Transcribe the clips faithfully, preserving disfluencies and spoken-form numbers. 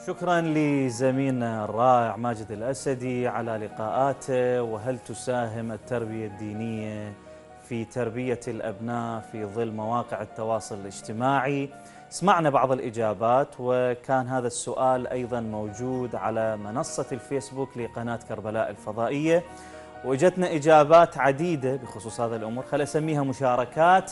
شكرا لزميلنا الرائع ماجد الأسدي على لقاءاته. وهل تساهم التربية الدينية في تربية الأبناء في ظل مواقع التواصل الاجتماعي؟ سمعنا بعض الإجابات، وكان هذا السؤال أيضا موجود على منصة الفيسبوك لقناة كربلاء الفضائية، وإجتنا إجابات عديدة بخصوص هذا الأمور، خل أسميها مشاركات.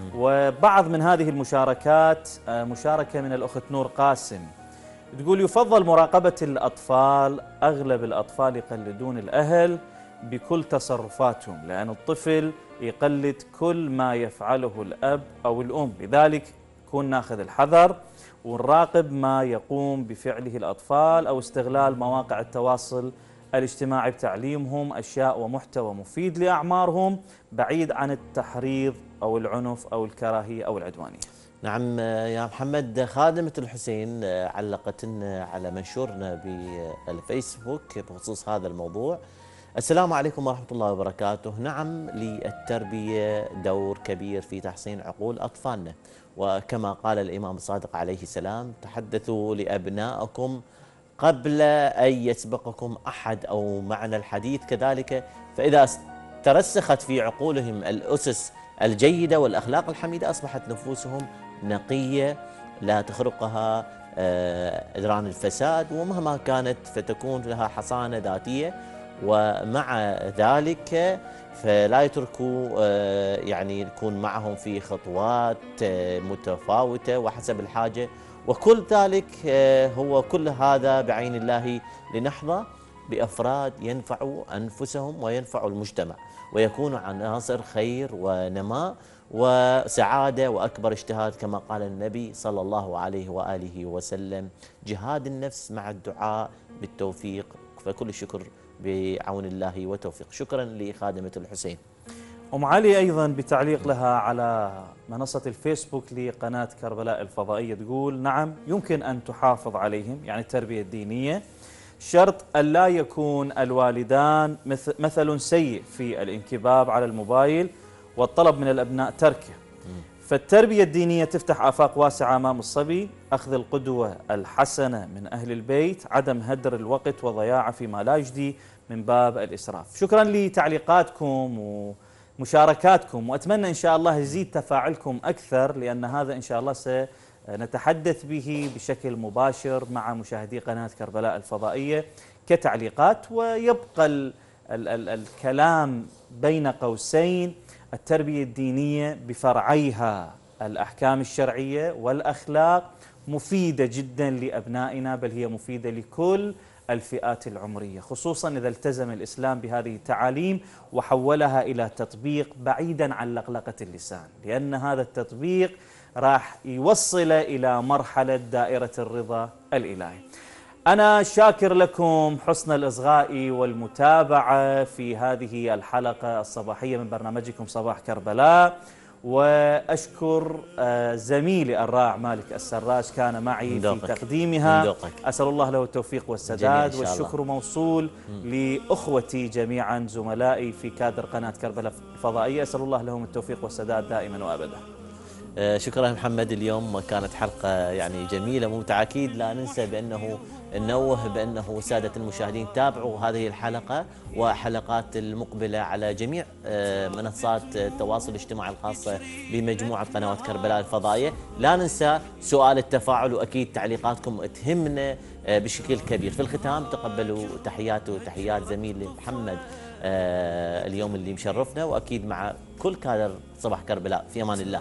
وبعض من هذه المشاركات مشاركة من الأخت نور قاسم، تقول يفضل مراقبة الأطفال، أغلب الأطفال يقلدون الأهل بكل تصرفاتهم، لأن الطفل يقلد كل ما يفعله الأب أو الأم، لذلك كون ناخذ الحذر ونراقب ما يقوم بفعله الأطفال أو استغلال مواقع التواصل الاجتماعي بتعليمهم أشياء ومحتوى مفيد لأعمارهم، بعيد عن التحريض أو العنف أو الكراهية أو العدوانية. نعم يا محمد، خادمة الحسين علقت لنا على منشورنا بالفيسبوك بخصوص هذا الموضوع. السلام عليكم ورحمة الله وبركاته. نعم، للتربية دور كبير في تحسين عقول أطفالنا، وكما قال الإمام الصادق عليه السلام: تحدثوا لأبنائكم قبل أن يسبقكم أحد، أو معنى الحديث كذلك، فإذا ترسخت في عقولهم الأسس الجيدة والأخلاق الحميدة أصبحت نفوسهم نقية لا تخرقها أدران الفساد، ومهما كانت فتكون لها حصانة ذاتية. ومع ذلك فلا يتركوا يعني يكون معهم في خطوات متفاوتة وحسب الحاجة، وكل ذلك هو كل هذا بعين الله لنحظى بأفراد ينفعوا أنفسهم وينفعوا المجتمع، ويكونوا عناصر خير ونماء وسعادة وأكبر اجتهاد، كما قال النبي صلى الله عليه وآله وسلم: جهاد النفس مع الدعاء بالتوفيق. فكل الشكر بعون الله وتوفيق. شكرا لخادمة الحسين. أم علي أيضا بتعليق لها على منصة الفيسبوك لقناة كربلاء الفضائية تقول: نعم، يمكن أن تحافظ عليهم، يعني التربية الدينية، شرط أن لا يكون الوالدان مثل سيء في الانكباب على الموبايل والطلب من الأبناء تركه. فالتربية الدينية تفتح آفاق واسعة أمام الصبي، أخذ القدوة الحسنة من أهل البيت، عدم هدر الوقت وضياعه فيما لا يجدي من باب الإسراف. شكرا لتعليقاتكم ومشاركاتكم، وأتمنى إن شاء الله يزيد تفاعلكم أكثر، لأن هذا إن شاء الله سنتحدث به بشكل مباشر مع مشاهدي قناة كربلاء الفضائية كتعليقات. ويبقى ال ال ال الكلام بين قوسين: التربية الدينية بفرعيها الأحكام الشرعية والأخلاق مفيدة جدا لأبنائنا، بل هي مفيدة لكل الفئات العمرية، خصوصا إذا التزم الإسلام بهذه التعاليم وحولها إلى تطبيق بعيدا عن لقلقة اللسان، لأن هذا التطبيق راح يوصل إلى مرحلة دائرة الرضا الإلهي. أنا شاكر لكم حسن الإصغاء والمتابعة في هذه الحلقة الصباحية من برنامجكم صباح كربلاء، وأشكر زميلي الرائع مالك السراج كان معي في تقديمها. أسأل الله له التوفيق والسداد، والشكر موصول لأخوتي جميعا زملائي في كادر قناة كربلاء الفضائية، أسأل الله لهم التوفيق والسداد دائما وأبدا. شكرا محمد، اليوم كانت حلقة يعني جميلة ممتعة. أكيد لا ننسى بأنه ننوه بأنه سادة المشاهدين تابعوا هذه الحلقة وحلقات المقبلة على جميع منصات التواصل الاجتماعي الخاصة بمجموعة قنوات كربلاء الفضائية. لا ننسى سؤال التفاعل، وأكيد تعليقاتكم تهمنا بشكل كبير. في الختام تقبلوا تحيات وتحيات زميلي محمد اليوم اللي مشرفنا، وأكيد مع كل كادر صباح كربلاء. في أمان الله.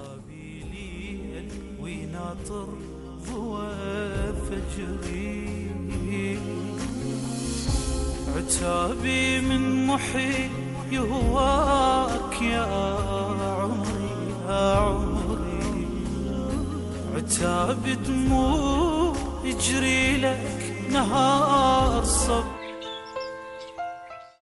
ناطر ضوى فجري عتابي من محي يهواك يا عمري يا عمري، عتابي دموع يجري لك نهار صبر